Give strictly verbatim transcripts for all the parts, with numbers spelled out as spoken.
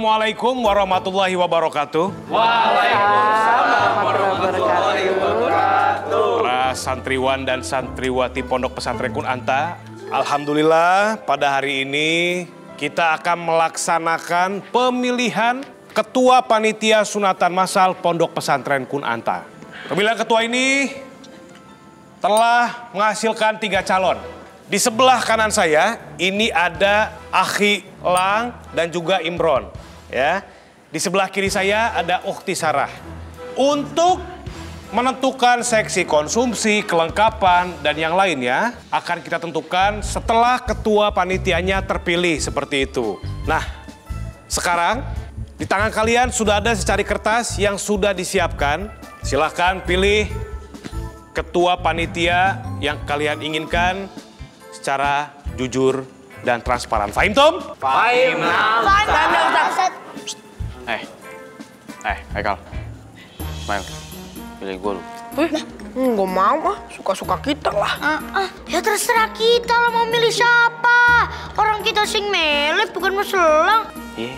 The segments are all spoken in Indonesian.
Assalamualaikum warahmatullahi wabarakatuh. Waalaikumsalam warahmatullahi wabarakatuh. Para santriwan dan santriwati Pondok Pesantren Kunanta, alhamdulillah pada hari ini kita akan melaksanakan pemilihan Ketua Panitia Sunatan Massal Pondok Pesantren Kunanta. Pemilihan ketua ini telah menghasilkan tiga calon. Di sebelah kanan saya ini ada Akhi Lang dan juga Imron, ya. Di sebelah kiri saya ada Ukhti Sarah. Untuk menentukan seksi konsumsi, kelengkapan dan yang lainnya akan kita tentukan setelah ketua panitianya terpilih seperti itu. Nah, sekarang di tangan kalian sudah ada secari kertas yang sudah disiapkan. Silahkan pilih ketua panitia yang kalian inginkan secara jujur dan transparan. Fahim, Tom? Fahim, Ustaz. Eh, eh, Haikal, Mail, pilih gue lu. Nggak mau ah, suka-suka kita lah. Ah, ah, ya terserah kita lah mau milih siapa. Orang kita sing milih bukan masalah. Iya.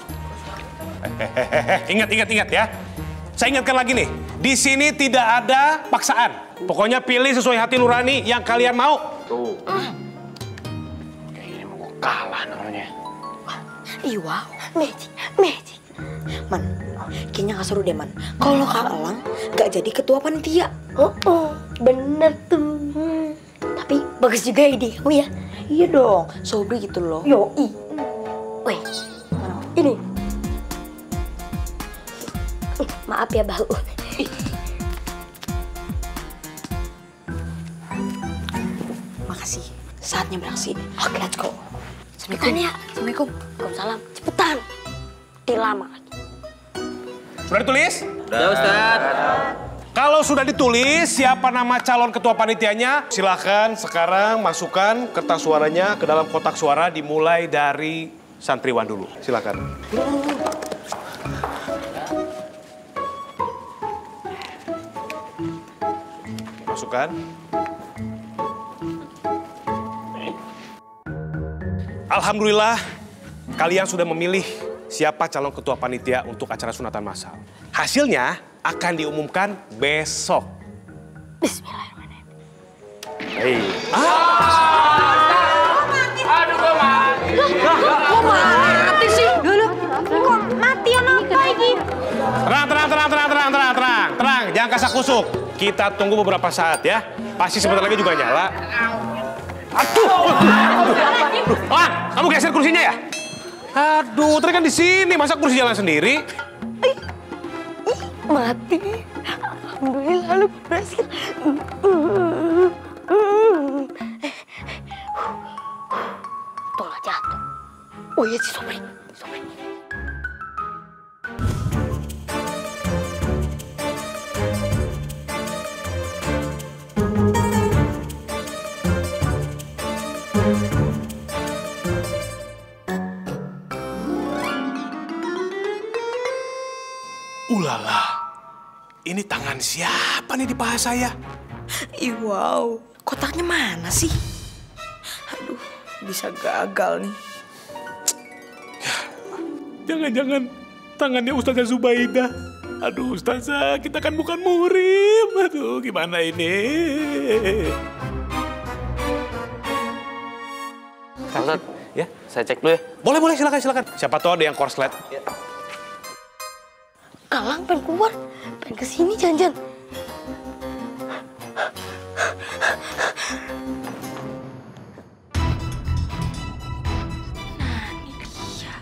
Hehehe, ingat, ingat, ingat ya. Saya ingatkan lagi nih, di sini tidak ada paksaan. Pokoknya pilih sesuai hati nurani yang kalian mau. Tuh. Kayak gini mau gue kalah namanya. Ih wow, magic, magic. Man, kayaknya nggak seru deh man. Kalau Kak Elang nggak jadi ketua panitia. Oh, oh, bener tuh. Hmm. Tapi bagus juga ide kamu ya. Iya dong, sobri gitu loh. Yoi. Weh, Ini. Maaf ya bau. makasih. Saatnya beraksi. Oke, let's go. Cepetan ya. Assalamualaikum. Waalaikumsalam. Cepetan. Dilama lagi. Sudah ditulis? Udah, Ustaz. Kalau sudah ditulis siapa nama calon ketua panitianya, silahkan sekarang masukkan kertas suaranya ke dalam kotak suara dimulai dari santriwan dulu. Silakan. Masukkan. Alhamdulillah, kalian sudah memilih siapa calon ketua panitia untuk acara sunatan massal. Hasilnya akan diumumkan besok. Bismillahirrahmanirrahim. Hei. Aduh, gue mati. Kok mati sih? Dulu. Kok mati apa lagi? Tenang, tenang, tenang, tenang, tenang, tenang, tenang, tenang. Jangan kasak kusuk. Kita tunggu beberapa saat ya. Pasti sebentar lagi juga nyala. Aduh, aduh, Lan, kamu geser kursinya ya? Aduh, tadi kan di sini, masa kursi jalan sendiri? Mati. Alhamdulillah lu berhasil. Tuh lah jatuh. Oh iya si Sobri. Sobri. Ulala, ini tangan siapa nih di paha saya? Ih wow, kotaknya mana sih? Aduh, bisa gagal nih. Jangan-jangan tangannya Ustazah Zubaidah. Aduh Ustazah, kita kan bukan murim. Aduh, gimana ini? Ustaz, Ya, saya cek dulu ya. boleh, boleh, silakan, silakan. Siapa tahu ada yang korslet. Kalang pengen keluar. Pengen kesini jangan-jangan. Nah, ini dia.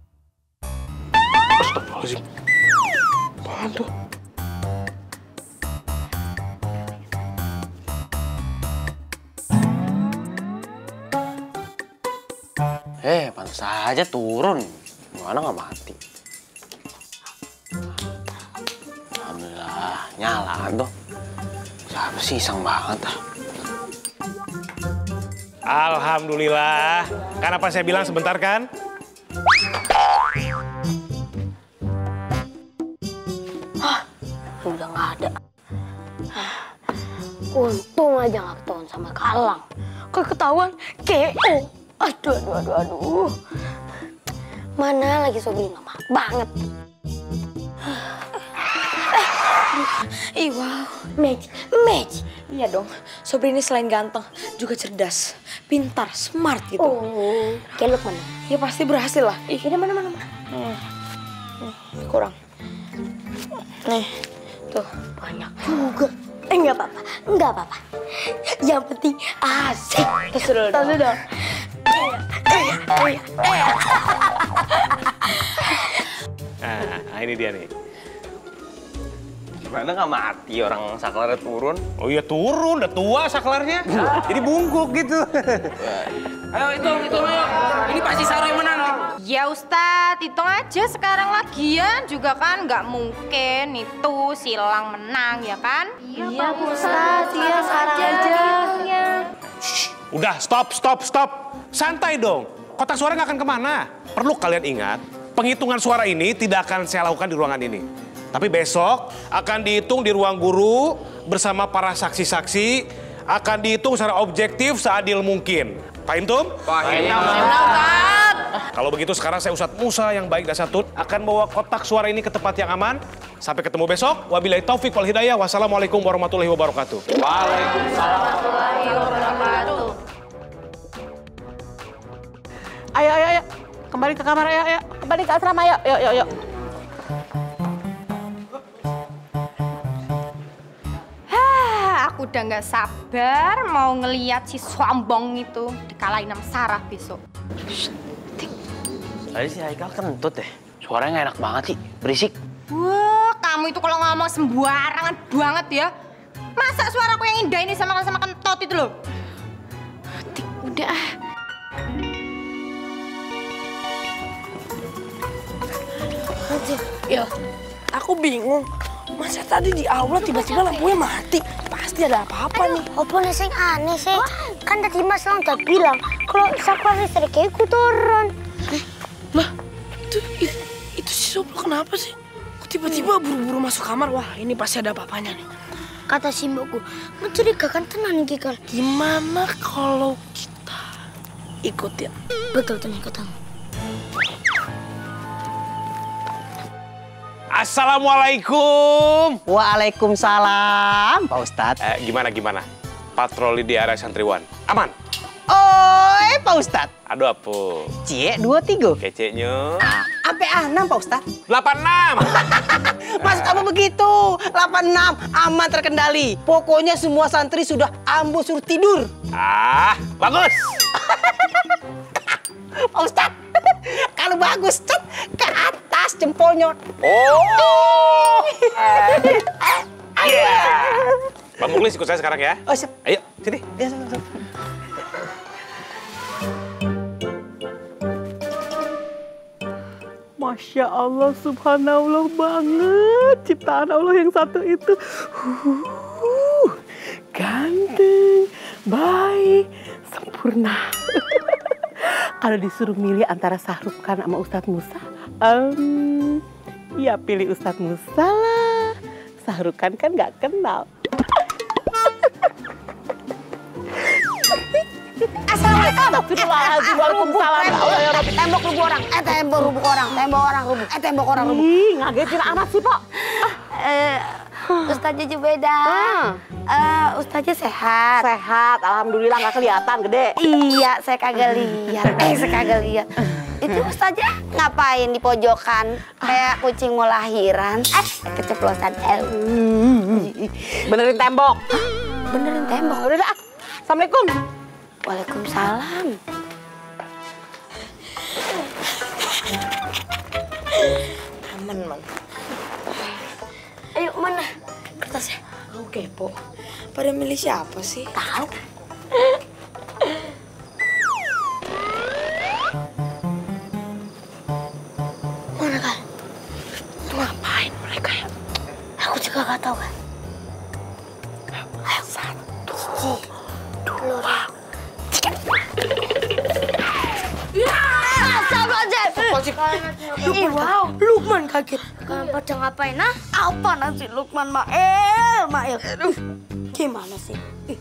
Astagfirullahaladzim. Apaan tuh? saja turun. Gimana nggak mati? Alhamdulillah, nyala tuh. Siapa sih iseng banget ah. Alhamdulillah. Kan apa saya bilang sebentar kan? Hah, udah nggak ada. Untung aja nggak ketahuan sama Kalang. Kalau ketahuan, K O. Aduh, aduh, aduh, aduh. Mana lagi Sobri lama banget. Ih, wow. Magic, magic. Iya dong, Sobri ini selain ganteng, juga cerdas, pintar, smart gitu. Oh, kayak Lukman. Ya pasti berhasil lah. Ih, ini mana, mana, mana. Hmm. Nih, kurang. Nih, tuh. Banyak juga. Eh, nggak apa-apa, nggak apa-apa. Yang penting asik. Tos dulu dong. Tos dulu dong. Nah, ini dia nih. Gimana nggak mati orang saklarnya turun? Oh iya turun, udah tua saklarnya. Jadi bungkuk gitu. Ayo hitung, hitung ayo. Ini pasti Sarah yang menang. Ya Ustadz, hitung aja sekarang lagian juga kan nggak mungkin itu silang menang ya kan? Iya, Bu Ustadz, iya sekarang aja. Udah, stop, stop, stop. Santai dong. Kotak suara nggak akan kemana. Perlu kalian ingat, penghitungan suara ini tidak akan saya lakukan di ruangan ini. Tapi besok akan dihitung di ruang guru bersama para saksi-saksi. Akan dihitung secara objektif seadil mungkin. Paham Tum? Paham. Kalau begitu sekarang saya Ustadz Musa yang baik dan santun akan bawa kotak suara ini ke tempat yang aman. Sampai ketemu besok. Wabillahi taufik wal hidayah. Wassalamualaikum warahmatullahi wabarakatuh. Waalaikumsalam. Ayo, ayo, ayo. Kembali ke kamar, ayo, ayo. Kembali ke asrama, ayo, yuk, yuk, yuk. Aku udah nggak sabar mau ngeliat si sombong itu dikalahin sama Sarah besok. Tadi si Haikal kentut deh. Suaranya nggak enak banget sih, berisik. Wah, kamu itu kalau ngomong sembarangan banget ya. Masa suaraku yang indah ini sama sama kentot itu loh. Tik, udah. Ya, aku bingung. Masa tadi di aula tiba-tiba lampunya mati? Pasti ada apa-apa nih. Apa nih sing aneh sih? Kan tadi Mas Lang udah bilang kalau saklar listriknya ikut turun. Lah, itu, itu, itu si Soplo kenapa sih? Kok tiba-tiba buru-buru masuk kamar? Wah, ini pasti ada apa-apanya nih. Kata si mbokku, mencurigakan tenan iki Kal. Gimana kalau kita ikut ya? Betul tuh ikutan. Assalamualaikum. Waalaikumsalam, Pak Ustadz. Eh, gimana gimana? Patroli di area santriwan aman? Oi, Pak Ustadz. Aduh apa? Cie, dua, tiga. Keceknya. Sampai enam, Pak Ustadz. delapan enam. Maksud apa begitu? delapan enam, aman terkendali. Pokoknya semua santri sudah ambo suruh tidur. Ah, bagus. Pak Ustadz, kalau bagus, cet, ke atas jempolnya. Oh. Iya. Bang Muklis ikut saya sekarang ya. Oh, siap. Ayo, sini. Ya, siap, siap. Masya Allah, subhanallah banget ciptaan Allah yang satu itu. Uh, ganteng, baik, sempurna. Kalau disuruh milih antara Sahrukh Khan sama Ustadz Musa, um, ya pilih Ustadz Musa lah. Sahrukh Khan kan nggak kenal. Assalamualaikum. Waalaikumsalam. Tembok rubuh orang. Eh tembok rubuh orang. Tembok orang rubuh. Eh tembok orang rubuh. Ih, ngagetin amat sih, Pak. Eh, Ustaznya Jubeda. Eh, Ustaznya sehat. Sehat, alhamdulillah nggak kelihatan gede. Iya, saya kagak lihat. Eh, saya kagak lihat. Itu Ustaznya ngapain di pojokan kayak kucing mau lahiran? Eh, keceplosan. Eh. Benerin tembok. Benerin tembok. Udah dah. Assalamualaikum. Waalaikumsalam. Aman, man. Ayo, mana kertasnya? Aku kepo. Pada milih siapa sih? Tahu. kakak tahu kan? Ayo. Satu, dua, tiga. Ya, Ih, wow, Lukman kaget. Kalian pada ngapain, nah? Apa nanti Lukman, Mael, Mael? Aduh, gimana sih? Ih.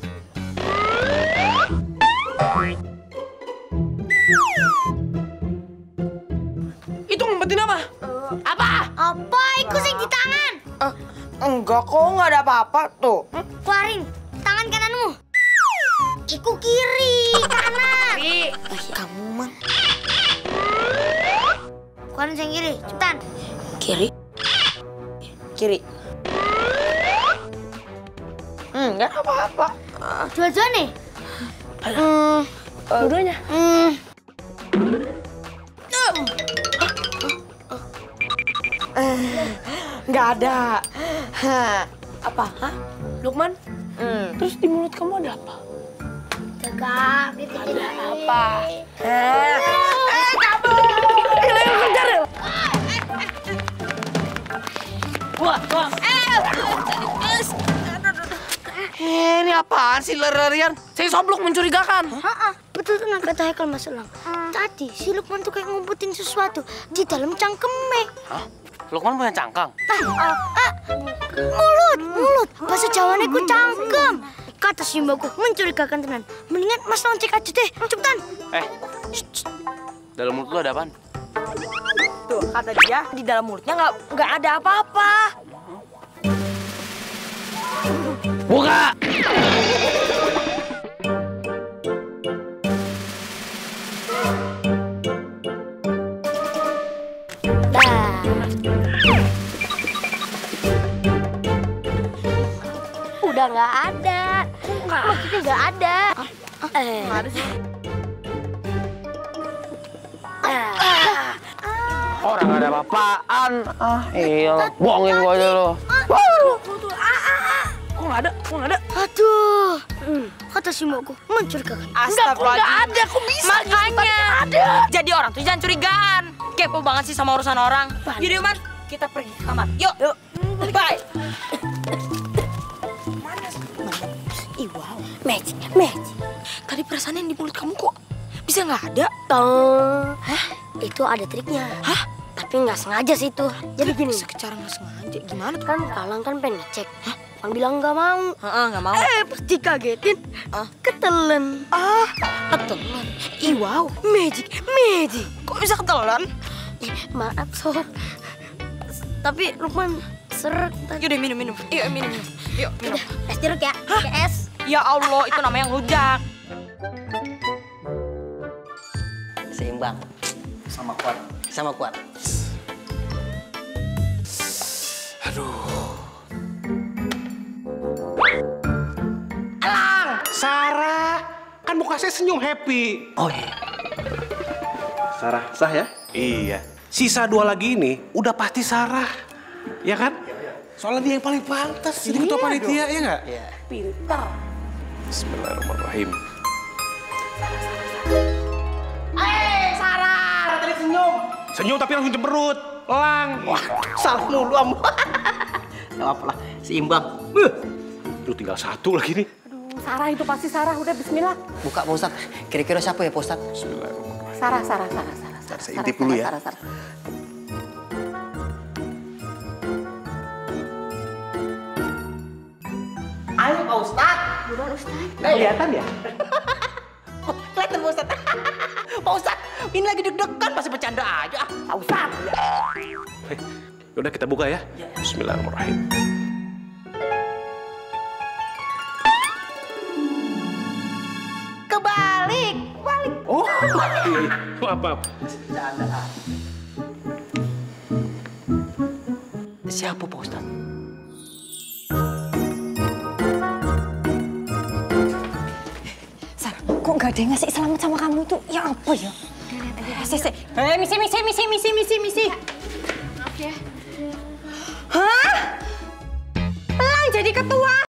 Itu ngumpetin apa? Uh, apa? Apa? Iku sih di tangan. Uh, enggak kok, nggak ada apa-apa tuh. Hmm? Keluarin tangan kananmu. Iku kiri, kanan. Kiri. Oh, kamu man. Keluarin yang kiri, cepetan. Kiri. Kiri. Hmm, nggak apa-apa. Uh, Dua-dua nih. Hmm, uh, Dua-duanya. Hmm. Nggak ada. Hah. Apa? Hah? Lukman? Hmm. Terus di mulut kamu ada apa? Tegak, gitu Ada apa? Eh, eh, kamu. Ayo kejar ya. Wah, wah. Eh, ini apaan sih lari-larian? Saya soblok mencurigakan. Heeh, betul tuh kata Haikal Mas Elang. Tadi si Lukman tuh kayak ngumpetin sesuatu di dalam cangkeme. Hah? Lukman punya cangkang? Ah, ah, mulut, mulut. Bahasa Jawanya ku cangkem. Kata si mbakku mencurigakan tenan. Mendingan Mas Elang cek aja deh, cepetan. Eh, shh, shh. Dalam mulut lu ada apaan? Tuh, kata dia di dalam mulutnya nggak nggak ada apa-apa. Buka! Dah. Udah nggak ada. Maksudnya nggak ada. Eh. Ah. Orang gak ada apa-apaan. Ah, iya. Bohongin gua aja lo. Kok nggak ada? Kok nggak ada? Aduh. Kata si mbakku mencurigakan. Astagfirullahaladzim. Nggak ada, kok bisa? Makanya. Ada. Jadi orang tuh jangan curigaan. Kepo banget sih sama urusan orang. Yaudah, Man. Kita pergi ke kamar. Yuk. Yuk. Bye. Ih, wow. Magic, magic. Tadi perasaan yang di mulut kamu kok bisa nggak ada? Tuh. Hah? Itu ada triknya. Hah? Tapi nggak sengaja sih itu. Jadi gini. Secara nggak sengaja. Gimana tuh? Kan Kalang kan pengen ngecek. Hah? Kan bilang nggak mau. Heeh, nggak mau. Eh, pas dikagetin. Ah. Ketelen. Ah, ketelan. Ih, wow. Magic, magic. Kok bisa ketelan? Ih, maaf, Sob. Tapi Lukman seret tadi. Yaudah, minum, minum. Yuk, minum, minum. Yuk, minum. Udah, es jeruk ya? Pakai es. Ya Allah, itu namanya ngelunjak. Seimbang. Sama kuat. Sama kuat. Sarah, kan muka saya senyum happy. Oh iya. Sarah, sah ya? Iya. Sisa dua lagi ini udah pasti Sarah, ya kan? Soalnya dia yang paling pantas jadi ketua panitia, ya nggak? Iya. Pintar. Bismillahirrahmanirrahim. Eh, Sarah, tadi senyum. Senyum tapi langsung cemberut, elang. Wah, salah mulu kamu. Gak apa-apa lah, seimbang. Buh. Lu tinggal satu lagi nih. Sarah itu pasti Sarah. Udah, bismillah. Buka, Pak Ustadz. Kira-kira siapa ya, Pak Ustadz? Bismillahirrahmanirrahim. Sarah, Sarah, Sarah, Sarah. Sarah, Saya intip dulu ya. Sarah, Sarah. Ayo, Pak Ustadz. Bukan Ustaz. Kelihatan ya? Oh, kelihatan, Pak Ustadz. Pak Ustadz, ini lagi deg-degan, masih bercanda aja. Ah, Pak Ustadz. Hei, yaudah kita buka ya. Bismillahirrahmanirrahim. Kebalik, balik. Oh, maaf, maaf. Siapa, Pak Ustadz? Sarah, kok nggak ada yang ngasih selamat sama kamu tuh? Ya apa ya? Sese, eh, misi, misi, misi, misi, misi, misi. Maaf ya. Hah? Elang jadi ketua?